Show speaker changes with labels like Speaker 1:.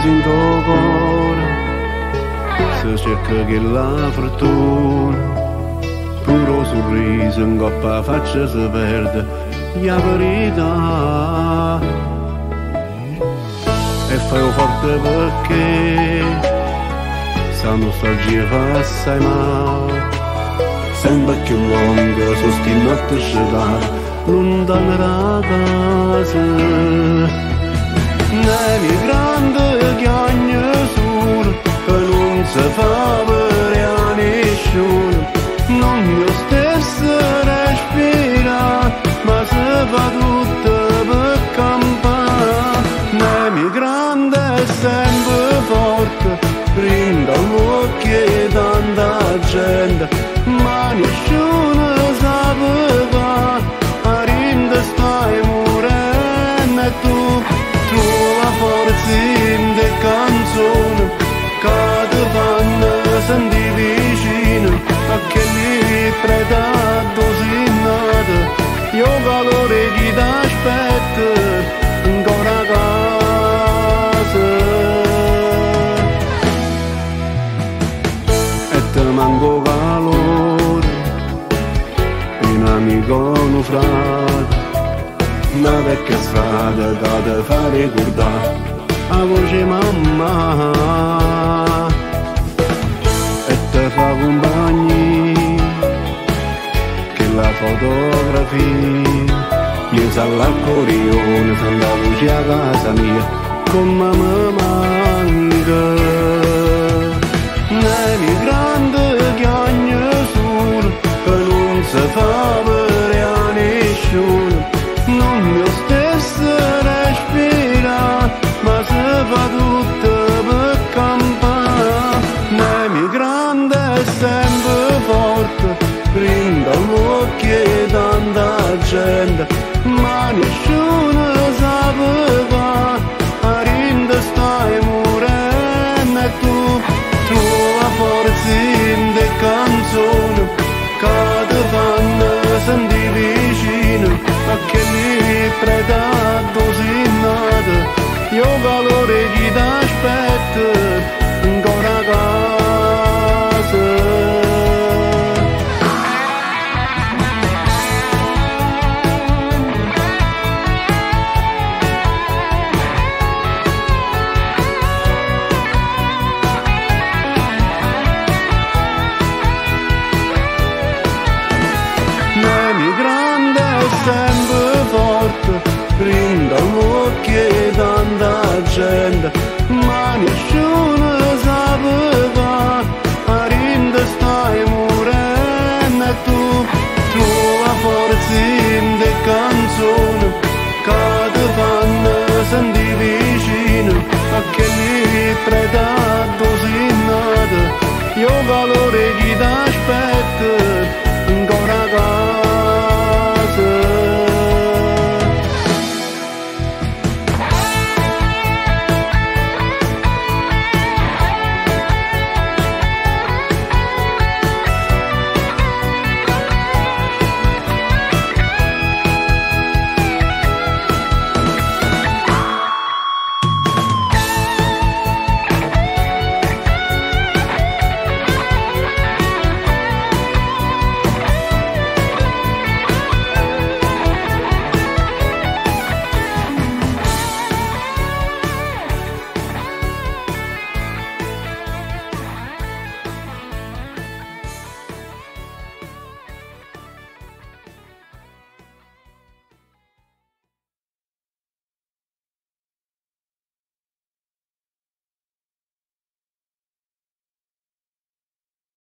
Speaker 1: così in tuo cuore, se cerca che la fortuna, puro sorriso in coppa faccia si perde la verità. E fai forte perché sta nostalgia fa assai male, sempre più lunga su sti notte scelare lontano da casa. Nevi grande che ogni solo che non si fa per a nessuno, non mio stesso respira, ma si fa tutto per campare. Nevi grande e sempre forte, brinda l'occhio e tanta gente, ma nessuno sapeva, a rinde stai morendo e tu la forza in te canzone, che ti fanno sentire vicino, a che lì predato si nata, io valore chi t'aspetta, ancora a casa. E te manco valore, un amico un frate, una vecchia strada che ti fa ricordare la voce mamma e ti fa compagni che la fotografia pensa all'accordione, senta la luce a casa mia come mi manca. Nevi grande che ogni solo che non si fa per a nessuno, non mio stesso respira, ma si fa tutto per campare. Nevi grande e sempre forte, brinda l'occhio e tanta gente, ma nessuno sapeva, a rinde stai morendo e tu la forza in te canzone, che ti fanno sentire vicino, a che lì predato si nata, io valore chi t'aspetta, ancora a casa. Sempre forte, brinda l'occhio e tanta gente, ma nessuno sapeva, a rinde stai morendo e tu la forza in te canzone, che ti fanno sentire vicino, a che lì predato si nata, io valore chi t'aspetta,